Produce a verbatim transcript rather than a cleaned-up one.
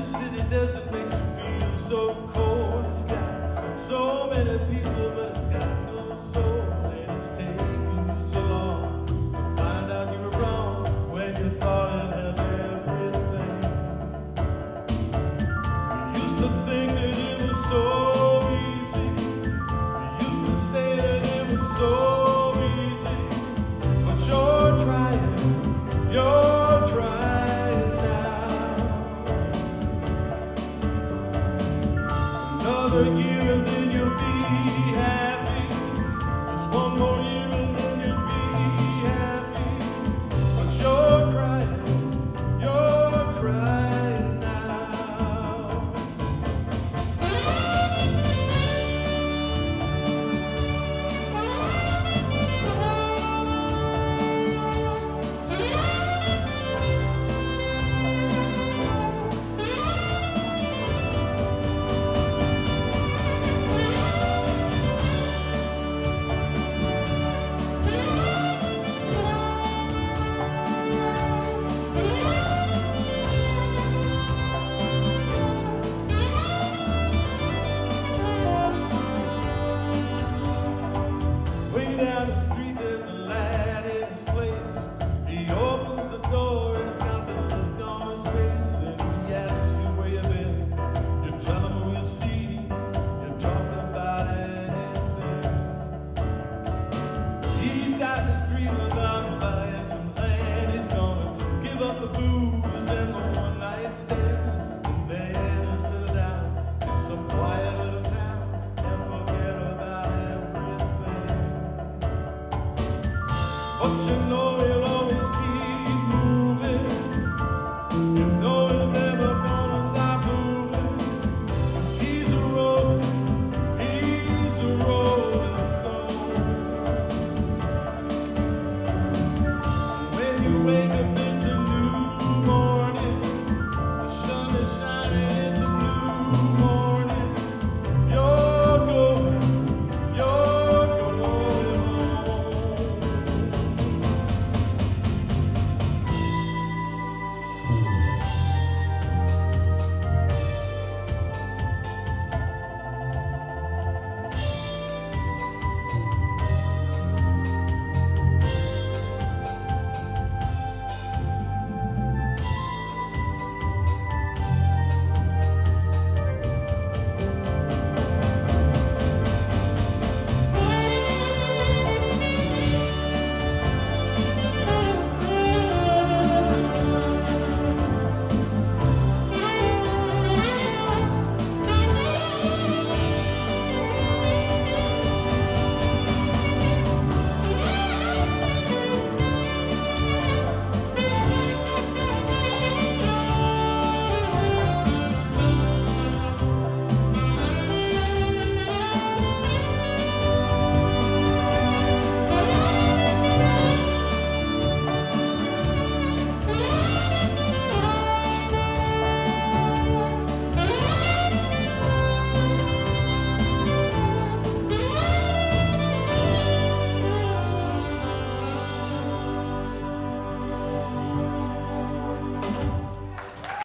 city desert makes you feel so cold. It's got so many people, but it's got no soul. And it's taking you so long to find out you were wrong when you thought it held everything. You used to think that it was so easy. You used to say that it was so easy. But you're trying, you're trying now. Another year and then you'll be happy. Just one more year and then you'll be happy. But you're crying, you're crying now. Way down the street there's a lad in his place. He opens the door, he's got the look on his face. And he asks you where you've been. You tell him who you see. You talk about anything. He's got this dream about buying some land. He's gonna give up the booze and the one night stands. And then he'll settle down in some quiet little town and forget about everything. But you know